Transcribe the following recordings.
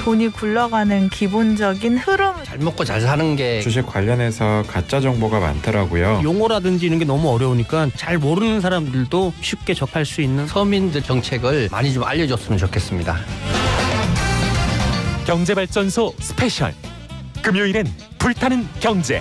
돈이 굴러가는 기본적인 흐름. 잘 먹고 잘 사는 게 주식 관련해서 가짜 정보가 많더라고요. 용어라든지 이런 게 너무 어려우니까 잘 모르는 사람들도 쉽게 접할 수 있는 서민들 정책을 많이 좀 알려줬으면 좋겠습니다. 경제발전소 스페셜 금요일엔 불타는 경제.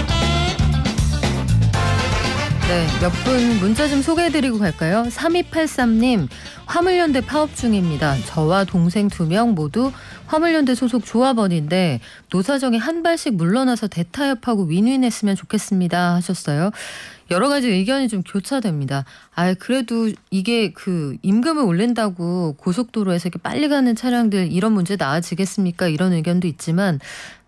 네, 몇 분 문자 좀 소개해드리고 갈까요? 3283님, 화물연대 파업 중입니다. 저와 동생 2명 모두 화물연대 소속 조합원인데 노사정에 한 발씩 물러나서 대타협하고 윈윈했으면 좋겠습니다 하셨어요. 여러 가지 의견이 좀 교차됩니다. 그래도 이게 임금을 올린다고 고속도로에서 이렇게 빨리 가는 차량들 이런 문제 나아지겠습니까? 이런 의견도 있지만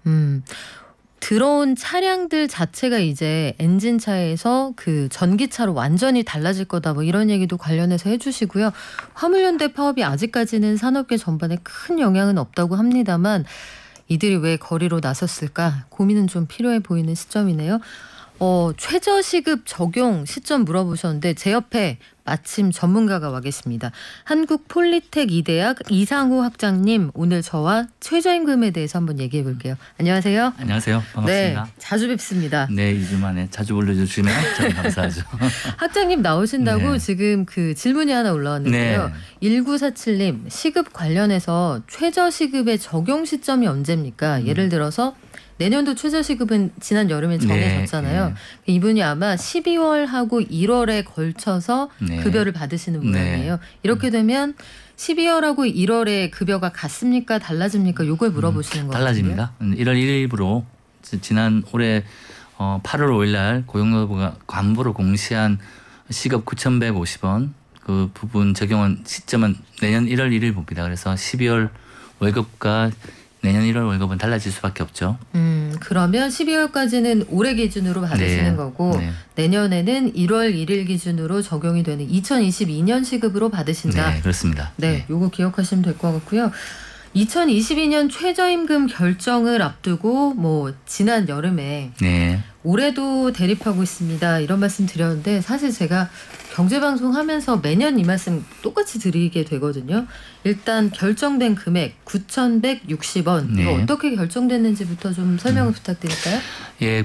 들어온 차량들 자체가 이제 엔진차에서 전기차로 완전히 달라질 거다 뭐 이런 얘기도 관련해서 해주시고요. 화물연대 파업이 아직까지는 산업계 전반에 큰 영향은 없다고 합니다만 이들이 왜 거리로 나섰을까 고민은 좀 필요해 보이는 시점이네요. 최저시급 적용 시점 물어보셨는데 제 옆에 마침 전문가가 와 계십니다. 한국폴리텍 이대학 이상우 학장님, 오늘 저와 최저임금에 대해서 한번 얘기해 볼게요. 안녕하세요. 안녕하세요. 반갑습니다. 네, 자주 뵙습니다. 네, 2주 만에 자주 불러주시면 저는 감사하죠. 학장님 나오신다고 네. 지금 질문이 하나 올라왔는데요. 네. 1947님, 시급 관련해서 최저시급의 적용 시점이 언제입니까? 예를 들어서 내년도 최저시급은 지난 여름에 정해졌잖아요. 네. 이분이 아마 12월하고 1월에 걸쳐서 네. 급여를 받으시는 모양이에요. 네. 이렇게 되면 12월하고 1월에 급여가 같습니까? 달라집니까? 요걸 물어보시는 거예요. 달라집니다. 1월 1일부로 지난 올해 8월 5일 날 고용노동부가 관부로 공시한 시급 9,150원 그 부분 적용한 시점은 내년 1월 1일 봅니다. 그래서 12월 월급과 내년 1월 월급은 달라질 수밖에 없죠. 그러면 12월까지는 올해 기준으로 받으시는 네. 거고 네. 내년에는 1월 1일 기준으로 적용이 되는 2022년 시급으로 받으신다. 네, 그렇습니다. 네, 요거 기억하시면 될 것 같고요. 2022년 최저임금 결정을 앞두고 지난 여름에 네. 올해도 대립하고 있습니다. 이런 말씀 드렸는데 사실 제가 경제방송 하면서 매년 이 말씀 똑같이 드리게 되거든요. 일단 결정된 금액 9,160원. 네. 이거 어떻게 결정됐는지부터 좀 설명을 부탁드릴까요? 예,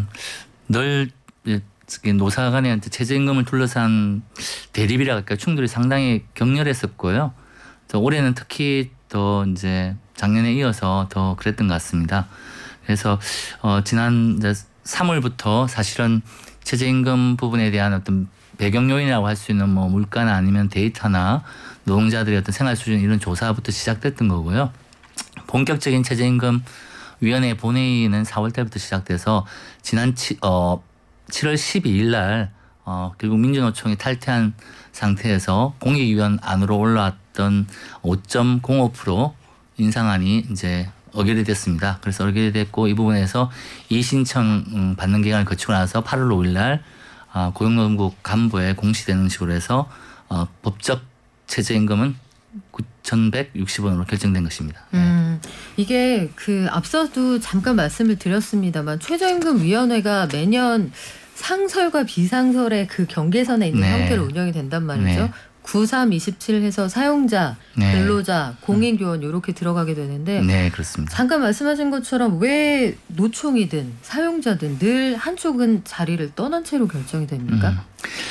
늘 노사 간의 최저임금을 둘러싼 대립이라 할까요? 충돌이 상당히 격렬했었고요. 올해는 특히 더 이제 작년에 이어서 더 그랬던 것 같습니다. 그래서 지난 3월부터 사실은 최저임금 부분에 대한 어떤 배경 요인이라고 할 수 있는 물가나 아니면 데이터나 노동자들의 어떤 생활 수준 이런 조사부터 시작됐던 거고요. 본격적인 최저임금 위원회 본회의는 4월 달부터 시작돼서 지난 7월 12일 날 결국 민주노총이 탈퇴한 상태에서 공익위원 안으로 올라왔던 5.05% 인상안이 이제 의결이 됐습니다. 그래서 의결이 됐고 이 부분에서 이의신청 받는 기간을 거치고 나서 8월 5일 날 고용노동부 간부에 공시되는 식으로 해서 법적 최저임금은 9,160원으로 결정된 것입니다. 이게 앞서도 잠깐 말씀을 드렸습니다만 최저임금위원회가 매년 상설과 비상설의 경계선에 있는 네. 형태로 운영이 된단 말이죠. 네. 9327 해서 사용자, 네. 근로자, 공익요원 이렇게 들어가게 되는데 네, 그렇습니다. 잠깐 말씀하신 것처럼 왜 노총이든 사용자든 늘 한쪽은 자리를 떠난 채로 결정이 됩니까?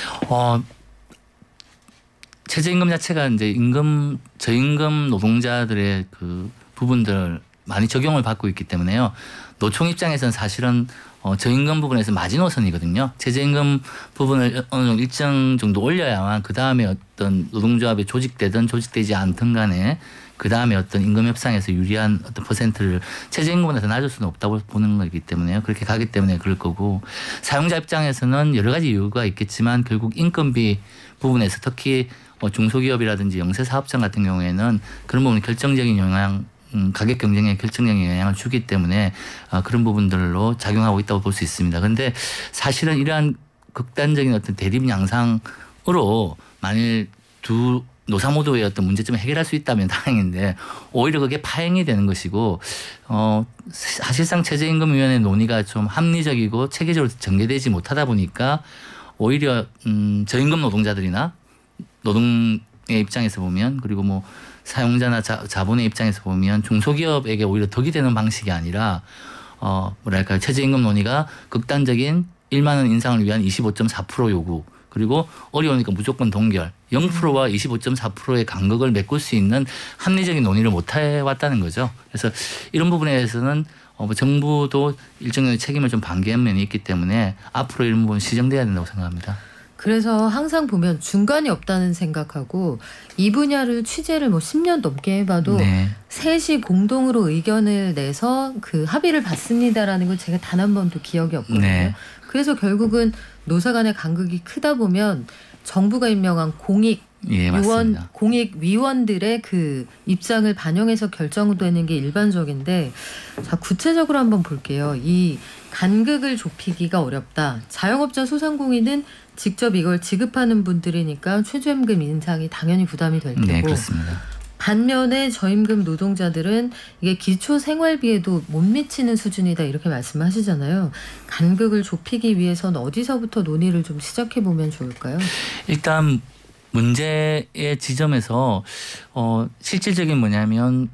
최저임금 자체가 이제 저임금 노동자들의 부분들 많이 적용을 받고 있기 때문에요. 노총 입장에서는 사실은 저임금 부분에서 마지노선이거든요. 최저임금 부분을 어느 정도 일정 정도 올려야만 그 다음에 어떤 노동조합이 조직되든 조직되지 않든 간에 그 다음에 어떤 임금 협상에서 유리한 어떤 퍼센트를 최저임금보다 더 낮을 수는 없다고 보는 거기 때문에요. 그렇게 가기 때문에 그럴 거고 사용자 입장에서는 여러 가지 이유가 있겠지만 결국 인건비 부분에서 특히 중소기업이라든지 영세사업장 같은 경우에는 그런 부분이 결정적인 영향 가격 경쟁에 결정적인 영향을 주기 때문에 그런 부분들로 작용하고 있다고 볼 수 있습니다. 그런데 사실은 이러한 극단적인 어떤 대립 양상으로 만일 두 노사 모두의 어떤 문제점을 해결할 수 있다면 다행인데 오히려 그게 파행이 되는 것이고 사실상 최저임금위원회 논의가 좀 합리적이고 체계적으로 전개되지 못하다 보니까 오히려 저임금 노동자들이나 노동의 입장에서 보면 그리고 사용자나 자본의 입장에서 보면 중소기업에게 오히려 덕이 되는 방식이 아니라 뭐랄까요, 최저임금 논의가 극단적인 1만 원 인상을 위한 25.4% 요구, 그리고 어려우니까 무조건 동결, 0%와 25.4%의 간극을 메꿀 수 있는 합리적인 논의를 못 해왔다는 거죠. 그래서 이런 부분에서는 정부도 일정의 책임을 좀 반기한 면이 있기 때문에 앞으로 이런 부분 시정돼야 된다고 생각합니다. 그래서 항상 보면 중간이 없다는 생각하고 이 분야를 취재를 10년 넘게 해봐도 네. 셋이 공동으로 의견을 내서 그 합의를 봤습니다라는 걸 제가 단 한 번도 기억이 없거든요. 네. 그래서 결국은 노사 간의 간극이 크다 보면 정부가 임명한 예, 맞습니다. 공익위원들의 그 입장을 반영해서 결정되는 게 일반적인데, 자, 구체적으로 한번 볼게요. 이 간극을 좁히기가 어렵다. 자영업자 소상공인은 직접 이걸 지급하는 분들이니까 최저임금 인상이 당연히 부담이 될 테고, 네, 그렇습니다. 반면에 저임금 노동자들은 이게 기초 생활비에도 못 미치는 수준이다 이렇게 말씀하시잖아요. 간극을 좁히기 위해서는 어디서부터 논의를 좀 시작해 보면 좋을까요? 일단 문제의 지점에서 실질적인 뭐냐면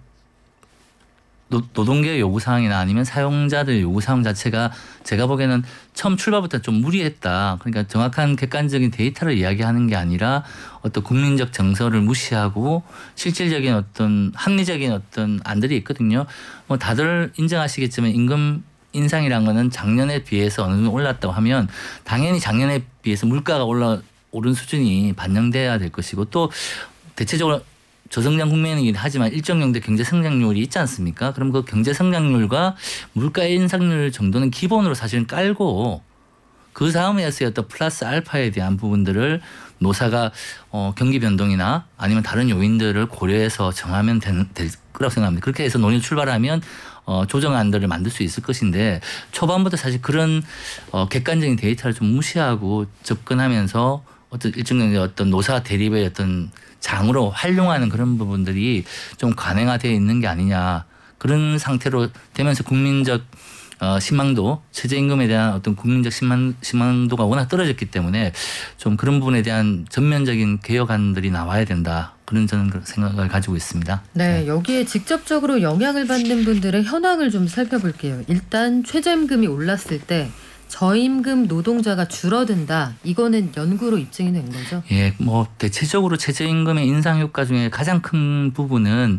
노동계 요구사항이나 아니면 사용자들 요구사항 자체가 제가 보기에는 처음 출발부터 좀 무리했다. 그러니까 정확한 객관적인 데이터를 이야기하는 게 아니라 어떤 국민적 정서를 무시하고 실질적인 어떤 합리적인 어떤 안들이 있거든요. 뭐 다들 인정하시겠지만 임금 인상이란 거는 작년에 비해서 어느 정도 올랐다고 하면 당연히 작년에 비해서 물가가 오른 수준이 반영돼야 될 것이고, 또 대체적으로 저성장 국면이긴 하지만 일정 정도 경제 성장률이 있지 않습니까? 그럼 그 경제 성장률과 물가 인상률 정도는 기본으로 사실은 깔고 그 다음에서의 어떤 플러스 알파에 대한 부분들을 노사가 경기 변동이나 아니면 다른 요인들을 고려해서 정하면 될 거라고 생각합니다. 그렇게 해서 논의를 출발하면 조정안들을 만들 수 있을 것인데, 초반부터 사실 그런 객관적인 데이터를 좀 무시하고 접근하면서 어떤 일정 정도 어떤 노사 대립의 어떤 장으로 활용하는 그런 부분들이 좀 관행화되어 있는 게 아니냐, 그런 상태로 되면서 국민적 신망도, 최저임금에 대한 어떤 국민적 신망도가 워낙 떨어졌기 때문에 좀 그런 부분에 대한 전면적인 개혁안들이 나와야 된다, 그런 저는 생각을 가지고 있습니다. 네, 여기에 직접적으로 영향을 받는 분들의 현황을 좀 살펴볼게요. 일단 최저임금이 올랐을 때 저임금 노동자가 줄어든다. 이거는 연구로 입증이 된 거죠? 예, 뭐 대체적으로 최저임금의 인상 효과 중에 가장 큰 부분은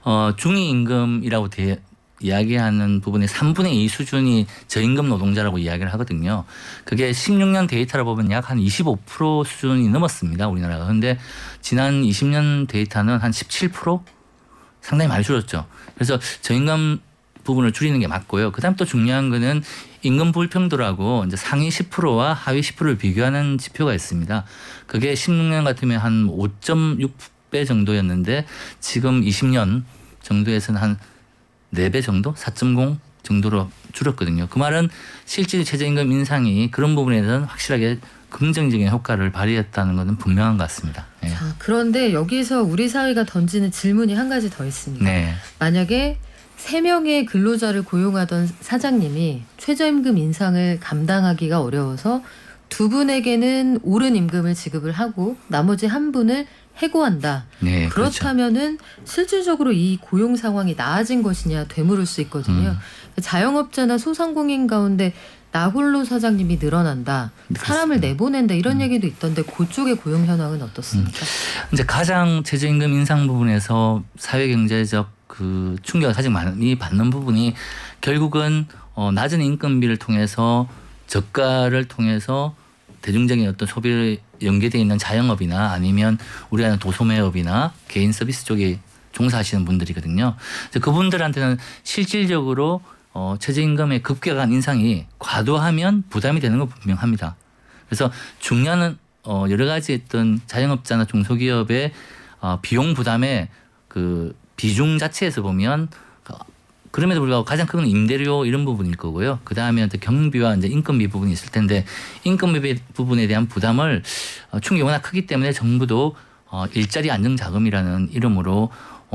중위임금이라고 이야기하는 부분의 3분의 2 수준이 저임금 노동자라고 이야기를 하거든요. 그게 16년 데이터를 보면 약 한 25% 수준이 넘었습니다, 우리나라가. 그런데 지난 20년 데이터는 한 17%? 상당히 많이 줄었죠. 그래서 저임금 부분을 줄이는 게 맞고요. 그다음 또 중요한 거는 임금 불평도라고 이제 상위 10%와 하위 10%를 비교하는 지표가 있습니다. 그게 16년 같으면 한 5.6배 정도였는데 지금 20년 정도에서는 한 4배 정도? 4.0 정도로 줄었거든요. 그 말은 실질 최저임금 인상이 그런 부분에서는 확실하게 긍정적인 효과를 발휘했다는 것은 분명한 것 같습니다. 네. 자, 그런데 여기서 우리 사회가 던지는 질문이 한 가지 더 있습니다. 네. 만약에 3명의 근로자를 고용하던 사장님이 최저임금 인상을 감당하기가 어려워서 2분에게는 오른 임금을 지급을 하고 나머지 1분을 해고한다. 네, 그렇다면은 실질적으로 이 고용 상황이 나아진 것이냐 되물을 수 있거든요. 자영업자나 소상공인 가운데 나홀로 사장님이 늘어난다. 사람을 내보낸다. 이런 얘기도 있던데 그쪽의 고용 현황은 어떻습니까? 이제 가장 최저임금 인상 부분에서 사회경제적 그 충격을 가장 많이 받는 부분이 결국은 낮은 인건비를 통해서 저가를 통해서 대중적인 어떤 소비를 연계되어 있는 자영업이나 아니면 우리 하는 도소매업이나 개인 서비스 쪽에 종사하시는 분들이거든요. 그분들한테는 실질적으로 최저임금의 급격한 인상이 과도하면 부담이 되는 건 분명합니다. 그래서 중요한 여러 가지 어떤 자영업자나 중소기업의 비용 부담의 그 비중 자체에서 보면 그럼에도 불구하고 가장 큰 건 임대료 이런 부분일 거고요. 그 다음에 경비와 이제 인건비 부분이 있을 텐데 인건비 부분에 대한 부담을 충격이 워낙 크기 때문에 정부도 일자리 안정 자금이라는 이름으로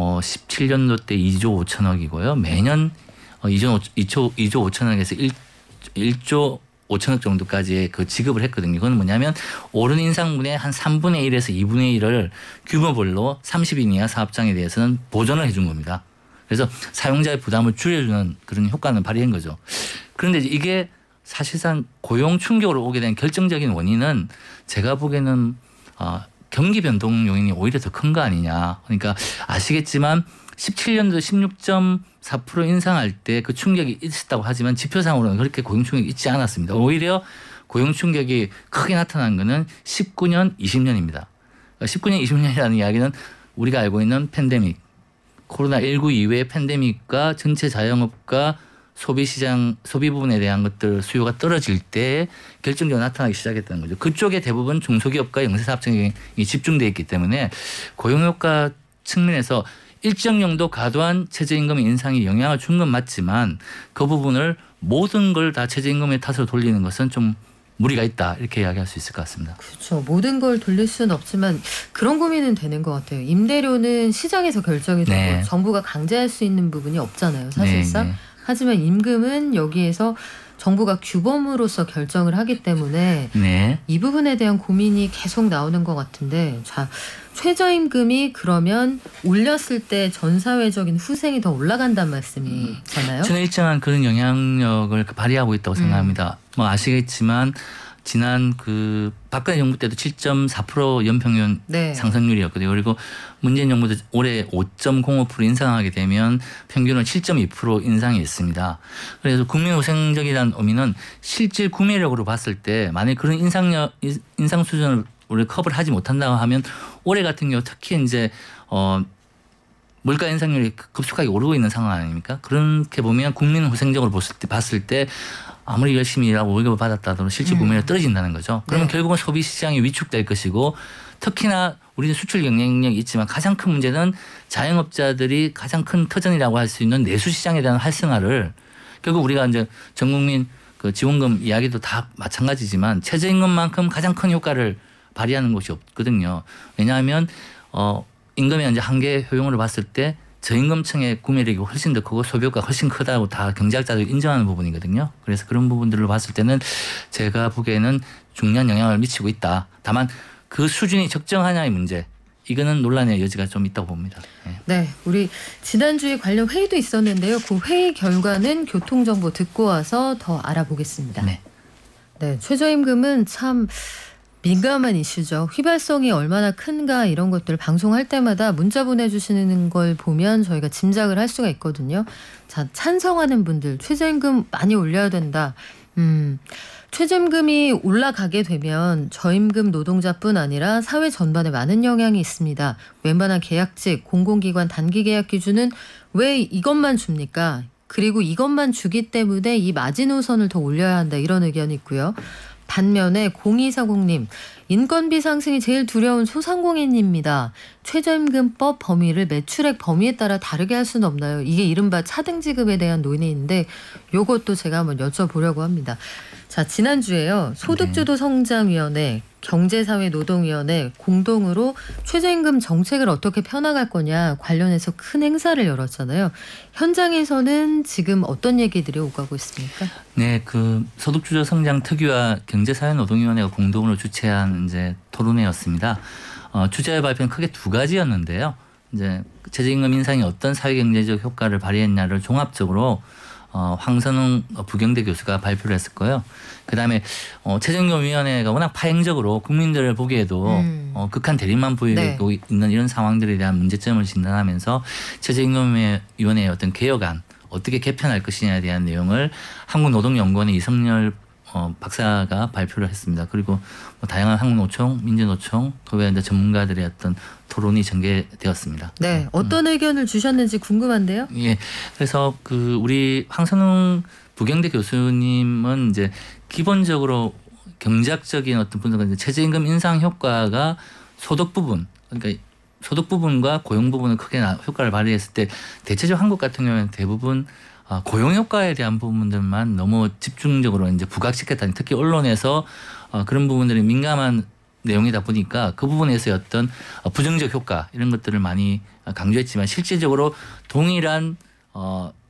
17년도 때 2조 5천억이고요. 매년 2조 5천억에서 1조 5천억 정도까지의 그 지급을 했거든요. 그건 뭐냐면 오른 인상분의 한 3분의 1에서 2분의 1을 규모별로 30인 이하 사업장에 대해서는 보전을 해준 겁니다. 그래서 사용자의 부담을 줄여주는 그런 효과는 발휘한 거죠. 그런데 이게 사실상 고용 충격으로 오게 된 결정적인 원인은 제가 보기에는 경기 변동 요인이 오히려 더 큰 거 아니냐. 그러니까 아시겠지만 17년도 16.4% 인상할 때 그 충격이 있었다고 하지만 지표상으로는 그렇게 고용 충격이 있지 않았습니다. 오히려 고용 충격이 크게 나타난 거는 19년, 20년입니다. 19년, 20년이라는 이야기는 우리가 알고 있는 팬데믹, 코로나19 이후의 팬데믹과 전체 자영업과 소비시장, 소비 부분에 대한 것들 수요가 떨어질 때 결정적으로 나타나기 시작했다는 거죠. 그쪽에 대부분 중소기업과 영세사업청이 집중되어 있기 때문에 고용효과 측면에서 일정 정도 과도한 최저임금 인상이 영향을 준 건 맞지만 그 부분을 모든 걸 다 최저임금의 탓으로 돌리는 것은 좀 무리가 있다 이렇게 이야기할 수 있을 것 같습니다. 그렇죠. 모든 걸 돌릴 수는 없지만 그런 고민은 되는 것 같아요. 임대료는 시장에서 결정이 되고 네. 정부가 강제할 수 있는 부분이 없잖아요. 사실상. 네. 하지만 임금은 여기에서 정부가 규범으로서 결정을 하기 때문에 네. 이 부분에 대한 고민이 계속 나오는 것 같은데 자 최저임금이 그러면 올렸을 때 전 사회적인 후생이 더 올라간다는 말씀이잖아요. 저는 일정한 그런 영향력을 발휘하고 있다고 생각합니다. 뭐 아시겠지만 지난 그 박근혜 정부 때도 7.4% 연평균 네. 상승률이었거든요. 그리고 문재인 정부도 올해 5.05% 인상하게 되면 평균은 7.2% 인상이 있습니다. 그래서 국민후생적이라는 의미는 실질 구매력으로 봤을 때 만약 그런 인상 수준을 우리 커버를 하지 못한다고 하면 올해 같은 경우 특히 이제 물가 인상률이 급속하게 오르고 있는 상황 아닙니까? 그렇게 보면 국민후생적으로 봤을 때 아무리 열심히 일하고 월급을 받았다 하더라도 실질 구매력이 떨어진다는 거죠. 그러면 네. 결국은 소비 시장이 위축될 것이고 특히나 우리는 수출 경쟁력이 있지만 가장 큰 문제는 자영업자들이 가장 큰 터전이라고 할 수 있는 내수 시장에 대한 활성화를 결국 우리가 이제 전 국민 그 지원금 이야기도 다 마찬가지지만 최저임금만큼 가장 큰 효과를 발휘하는 것이 없거든요. 왜냐하면 임금의 이제 한계 효용으로 봤을 때 저임금층의 구매력이 훨씬 더 크고 소비효과가 훨씬 크다고 다 경제학자들이 인정하는 부분이거든요. 그래서 그런 부분들로 봤을 때는 제가 보기에는 중요한 영향을 미치고 있다. 다만 그 수준이 적정하냐의 문제. 이거는 논란의 여지가 좀 있다고 봅니다. 네. 네, 우리 지난주에 관련 회의도 있었는데요. 그 회의 결과는 교통정보 듣고 와서 더 알아보겠습니다. 네. 네, 최저임금은 참 민감한 이슈죠. 휘발성이 얼마나 큰가 이런 것들 방송할 때마다 문자 보내주시는 걸 보면 저희가 짐작을 할 수가 있거든요. 자, 찬성하는 분들 최저임금 많이 올려야 된다. 최저임금이 올라가게 되면 저임금 노동자뿐 아니라 사회 전반에 많은 영향이 있습니다. 웬만한 계약직, 공공기관 단기 계약 기준은 왜 이것만 줍니까? 그리고 이것만 주기 때문에 이 마지노선을 더 올려야 한다 이런 의견이 있고요. 반면에 0240님 인건비 상승이 제일 두려운 소상공인입니다. 최저임금법 범위를 매출액 범위에 따라 다르게 할 수는 없나요? 이게 이른바 차등지급에 대한 논의인데 요것도 제가 한번 여쭤보려고 합니다. 자, 지난주에요. 소득주도 성장위원회, 경제사회노동위원회 공동으로 최저임금 정책을 어떻게 펴나갈 거냐 관련해서 큰 행사를 열었잖아요. 현장에서는 지금 어떤 얘기들이 오가고 있습니까? 네, 그 소득주도 성장 특위와 경제사회노동위원회가 공동으로 주최한 이제 토론회였습니다. 주제 발표는 크게 두 가지였는데요. 이제 최저임금 인상이 어떤 사회경제적 효과를 발휘했냐를 종합적으로 황선웅 부경대 교수가 발표를 했을 거예요. 그다음에 최저임금위원회가 워낙 파행적으로 국민들을 보기에도 극한 대립만 보이고 네. 있는 이런 상황들에 대한 문제점을 진단하면서 최저임금위원회의 어떤 개혁안 어떻게 개편할 것이냐에 대한 내용을 한국노동연구원의 이성열 박사가 발표를 했습니다. 그리고 뭐 다양한 한국노총, 민주노총, 그 외에 전문가들의 어떤 토론이 전개되었습니다. 네, 어떤 의견을 주셨는지 궁금한데요. 예, 그래서 그 우리 황선웅 부경대 교수님은 이제 기본적으로 경제학적인 어떤 분석은 최저임금 인상 효과가 소득 부분, 그러니까 소득 부분과 고용 부분을 크게 효과를 발휘했을 때 대체적으로 한국 같은 경우에는 대부분 고용 효과에 대한 부분들만 너무 집중적으로 이제 부각시켰다니 특히 언론에서 그런 부분들이 민감한 내용이다 보니까 그 부분에서의 어떤 부정적 효과 이런 것들을 많이 강조했지만 실질적으로 동일한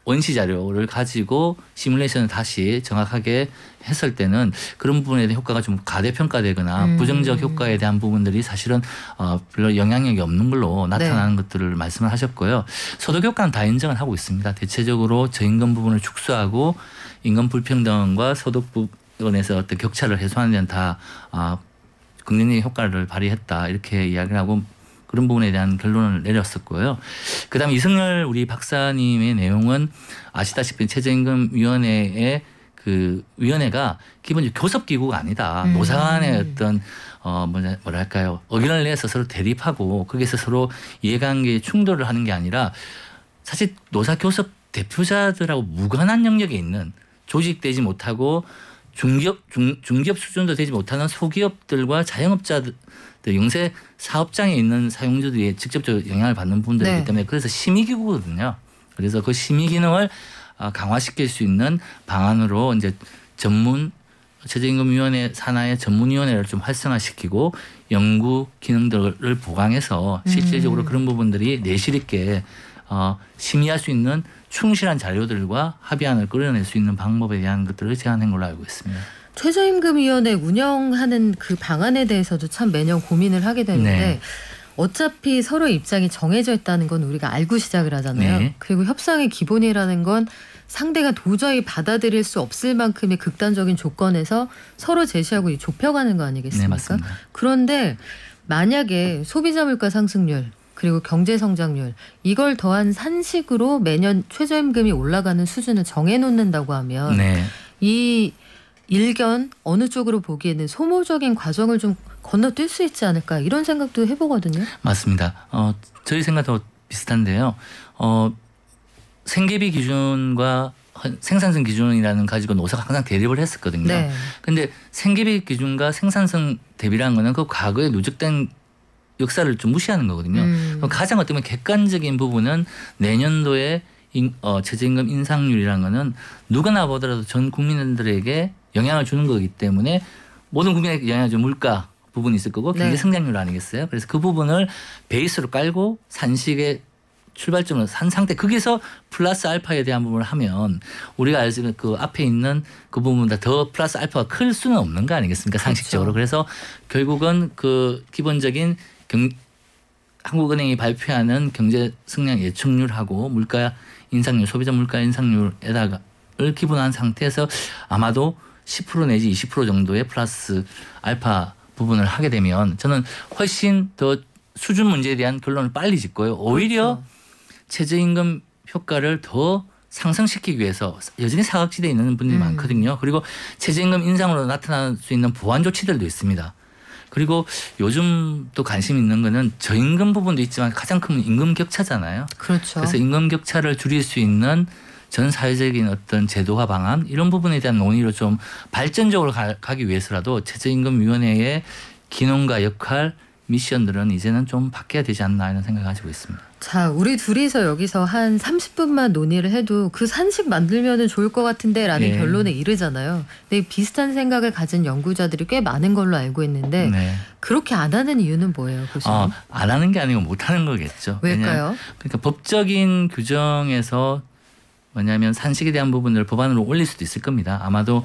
원시 자료를 가지고 시뮬레이션을 다시 정확하게 했을 때는 그런 부분에 대한 효과가 좀 가대평가되거나 부정적 효과에 대한 부분들이 사실은 별로 영향력이 없는 걸로 나타나는 것들을 말씀을 하셨고요. 소득 효과는 다 인정을 하고 있습니다. 대체적으로 저임금 부분을 축소하고 임금 불평등과 소득 부분에서 어떤 격차를 해소하는 데는 다 긍정적인 효과를 발휘했다 이렇게 이야기를 하고 그런 부분에 대한 결론을 내렸었고요. 그다음에 이승열 우리 박사님의 내용은 아시다시피 최저임금위원회의 그 위원회가 기본적으로 교섭기구가 아니다. 노사 간의 어떤 뭐랄까요 의견을 내서 서로 대립하고 거기서 서로 이해관계 충돌을 하는 게 아니라 사실 노사 교섭 대표자들하고 무관한 영역에 있는 조직되지 못하고 중기업 수준도 되지 못하는 소기업들과 자영업자들 영세 사업장에 있는 사용자들이 직접적으로 영향을 받는 부분들이기 때문에 그래서 심의기구거든요. 그래서 그 심의 기능을 강화시킬 수 있는 방안으로 이제 전문 최저임금위원회 산하의 전문위원회를 좀 활성화시키고 연구 기능들을 보강해서 실질적으로 그런 부분들이 내실 있게 심의할 수 있는 충실한 자료들과 합의안을 끌어낼 수 있는 방법에 대한 것들을 제안한 걸로 알고 있습니다. 최저임금위원회 운영하는 그 방안에 대해서도 참 매년 고민을 하게 되는데 네. 어차피 서로의 입장이 정해져 있다는 건 우리가 알고 시작을 하잖아요. 네. 그리고 협상의 기본이라는 건 상대가 도저히 받아들일 수 없을 만큼의 극단적인 조건에서 서로 제시하고 좁혀가는 거 아니겠습니까? 네, 맞습니다. 그런데 만약에 소비자 물가 상승률 그리고 경제 성장률 이걸 더한 산식으로 매년 최저임금이 올라가는 수준을 정해놓는다고 하면 네. 이 일견 어느 쪽으로 보기에는 소모적인 과정을 좀 건너뛸 수 있지 않을까 이런 생각도 해보거든요. 맞습니다. 저희 생각도 비슷한데요. 생계비 기준과 생산성 기준이라는 가지고 노사가 항상 대립을 했었거든요. 네. 근데 생계비 기준과 생산성 대비라는 거는 그 과거에 누적된 역사를 좀 무시하는 거거든요. 가장 어떻게 보면 객관적인 부분은 내년도에 최저임금 인상률이라는 거는 누구나 보더라도 전 국민들에게 영향을 주는 거기 때문에 모든 국민에게 영향을 주는 물가 부분이 있을 거고 경제 성장률 아니겠어요. 그래서 그 부분을 베이스로 깔고 산식의 출발점을 산 상태 거기서 플러스 알파에 대한 부분을 하면 우리가 알 수 있는 그 앞에 있는 그 부분보다 더 플러스 알파가 클 수는 없는 거 아니겠습니까? 상식적으로. 그렇죠. 그래서 결국은 그 기본적인 한국은행이 발표하는 경제 성장 예측률하고 물가 인상률, 소비자 물가 인상률에다가를 기본한 상태에서 아마도 10% 내지 20% 정도의 플러스 알파 부분을 하게 되면 저는 훨씬 더 수준 문제에 대한 결론을 빨리 짓고요. 오히려 그렇죠. 최저임금 효과를 더 상승시키기 위해서 여전히 사각지대에 있는 분들이 많거든요. 그리고 최저임금 인상으로 나타날 수 있는 보완 조치들도 있습니다. 그리고 요즘 또 관심 있는 거는 저임금 부분도 있지만 가장 큰 임금 격차잖아요. 그렇죠. 그래서 임금 격차를 줄일 수 있는 전 사회적인 어떤 제도화 방안 이런 부분에 대한 논의로 좀 발전적으로 가기 위해서라도 최저임금위원회의 기능과 역할 미션들은 이제는 좀 바뀌어야 되지 않나 이런 생각을 가지고 있습니다. 자, 우리 둘이서 여기서 한 30분만 논의를 해도 그 산식 만들면 좋을 것 같은데 라는 결론에 이르잖아요. 근데 비슷한 생각을 가진 연구자들이 꽤 많은 걸로 알고 있는데 그렇게 안 하는 이유는 뭐예요? 교수님? 안 하는 게 아니고 못 하는 거겠죠. 왜일까요? 그러니까 법적인 규정에서 뭐냐면 산식에 대한 부분을 법안으로 올릴 수도 있을 겁니다. 아마도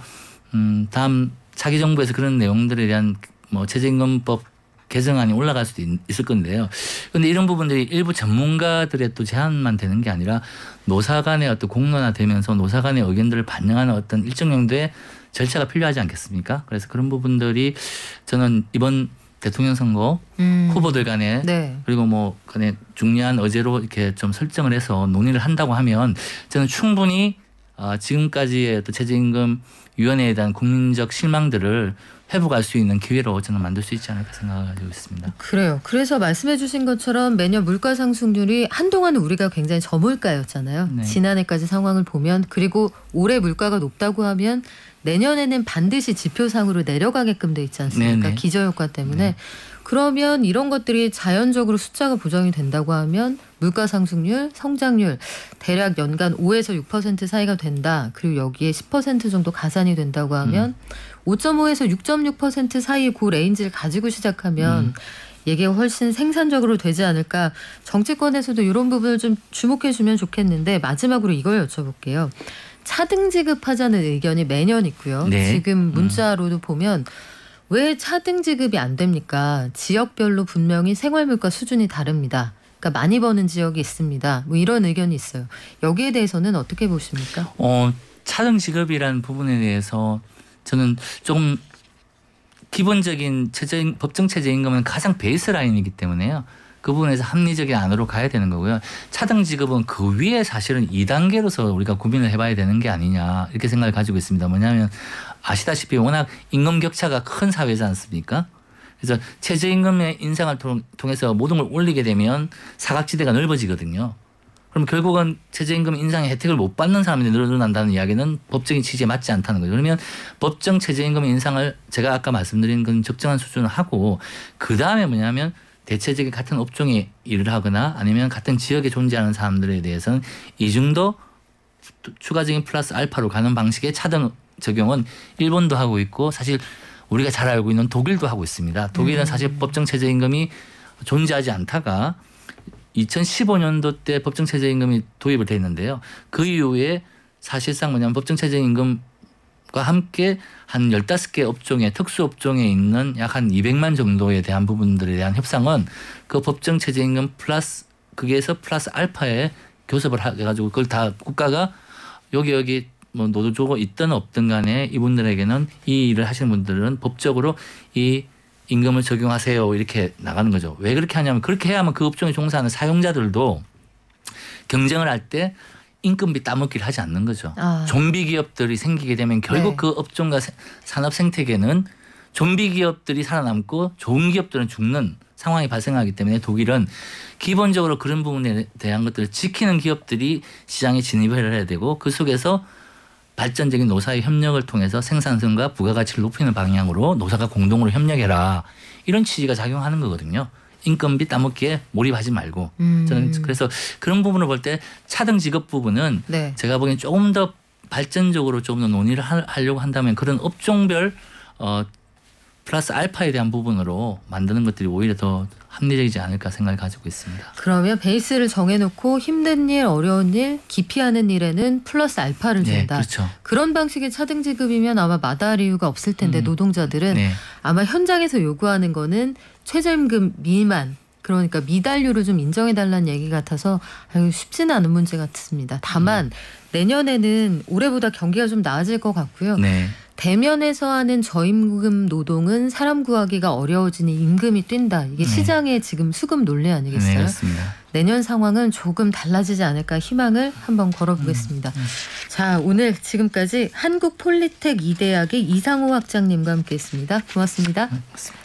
다음 차기 정부에서 그런 내용들에 대한 뭐 최저임금법 개정안이 올라갈 수도 있을 건데요. 그런데 이런 부분들이 일부 전문가들의 또 제안만 되는 게 아니라 노사 간의 어떤 공론화되면서 노사 간의 의견들을 반영하는 어떤 일정 정도의 절차가 필요하지 않겠습니까? 그래서 그런 부분들이 저는 이번 대통령 선거 후보들 간에 그리고 뭐 간에 중요한 의제로 이렇게 좀 설정을 해서 논의를 한다고 하면 저는 충분히 지금까지의 어떤 최저임금 위원회에 대한 국민적 실망들을 회복할 수 있는 기회로 저는 만들 수 있지 않을까 생각하고 있습니다. 그래요. 그래서 말씀해 주신 것처럼 매년 물가 상승률이 한동안은 우리가 굉장히 저물가였잖아요. 지난해까지 상황을 보면 그리고 올해 물가가 높다고 하면 내년에는 반드시 지표상으로 내려가게끔 돼 있지 않습니까? 기저효과 때문에. 그러면 이런 것들이 자연적으로 숫자가 보정이 된다고 하면 물가 상승률, 성장률 대략 연간 5에서 6% 사이가 된다. 그리고 여기에 10% 정도 가산이 된다고 하면 5.5에서 6.6% 사이 그 레인지를 가지고 시작하면 얘기가 훨씬 생산적으로 되지 않을까. 정치권에서도 이런 부분을 좀 주목해 주면 좋겠는데 마지막으로 이걸 여쭤볼게요. 차등 지급하자는 의견이 매년 있고요. 네. 지금 문자로도 보면 왜 차등 지급이 안 됩니까? 지역별로 분명히 생활물가 수준이 다릅니다. 그러니까 많이 버는 지역이 있습니다. 뭐 이런 의견이 있어요. 여기에 대해서는 어떻게 보십니까? 차등 지급이라는 부분에 대해서 저는 조금 기본적인 법정 최저임금은 가장 베이스 라인이기 때문에요. 그 부분에서 합리적인 안으로 가야 되는 거고요. 차등 지급은 그 위에 사실은 2단계로서 우리가 고민을 해봐야 되는 게 아니냐 이렇게 생각을 가지고 있습니다. 뭐냐면 아시다시피 워낙 임금 격차가 큰 사회지 않습니까? 그래서 최저임금의 인상을 통해서 모든 걸 올리게 되면 사각지대가 넓어지거든요. 그럼 결국은 최저임금 인상의 혜택을 못 받는 사람들이 늘어난다는 이야기는 법적인 취지에 맞지 않다는 거죠. 그러면 법정 최저임금 인상을 제가 아까 말씀드린 건 적정한 수준을 하고 그다음에 뭐냐면 대체적인 같은 업종에 일을 하거나 아니면 같은 지역에 존재하는 사람들에 대해서는 이 정도 추가적인 플러스 알파로 가는 방식의 차등 적용은 일본도 하고 있고 사실 우리가 잘 알고 있는 독일도 하고 있습니다. 독일은 사실 법정 최저임금이 존재하지 않다가 2015년도 때 법정 최저임금이 도입을 돼 있는데요. 그 이후에 사실상 뭐냐면 법정 최저임금과 함께 한 15개 업종에 특수업종에 있는 약 한 200만 정도에 대한 부분들에 대한 협상은 그 법정 최저임금 플러스 거기에서 플러스 알파에 교섭을 해가지고 그걸 다 국가가 여기 뭐 노조가 있든 없든 간에 이분들에게는 이 일을 하시는 분들은 법적으로 이 임금을 적용하세요 이렇게 나가는 거죠. 왜 그렇게 하냐면 그렇게 해야만 그 업종에 종사하는 사용자들도 경쟁을 할 때 인건비 따먹기를 하지 않는 거죠. 좀비 기업들이 생기게 되면 결국 네. 그 업종과 산업 생태계는 좀비 기업들이 살아남고 좋은 기업들은 죽는 상황이 발생하기 때문에 독일은 기본적으로 그런 부분에 대한 것들을 지키는 기업들이 시장에 진입을 해야 되고 그 속에서 발전적인 노사의 협력을 통해서 생산성과 부가가치를 높이는 방향으로 노사가 공동으로 협력해라. 이런 취지가 작용하는 거거든요. 인건비 따먹기에 몰입하지 말고. 저는 그래서 그런 부분을 볼 때 차등 지급 부분은 네. 제가 보기엔 조금 더 발전적으로 좀 더 논의를 하려고 한다면 그런 업종별 플러스 알파에 대한 부분으로 만드는 것들이 오히려 더 합리적이지 않을까 생각을 가지고 있습니다. 그러면 베이스를 정해놓고 힘든 일, 어려운 일, 기피하는 일에는 플러스 알파를 네, 준다. 그렇죠. 그런 방식의 차등 지급이면 아마 마다할 이유가 없을 텐데 노동자들은 네. 아마 현장에서 요구하는 거는 최저임금 미만 그러니까 미달료를 좀 인정해달라는 얘기 같아서 쉽지는 않은 문제 같습니다. 다만 내년에는 올해보다 경기가 좀 나아질 것 같고요. 네. 대면에서 하는 저임금 노동은 사람 구하기가 어려워지니 임금이 뛴다. 이게 시장의 지금 수급 논리 아니겠어요? 네, 그렇습니다. 내년 상황은 조금 달라지지 않을까 희망을 한번 걸어보겠습니다. 자, 오늘 지금까지 한국폴리텍 이대학의 이상호 학장님과 함께했습니다. 고맙습니다. 고맙습니다.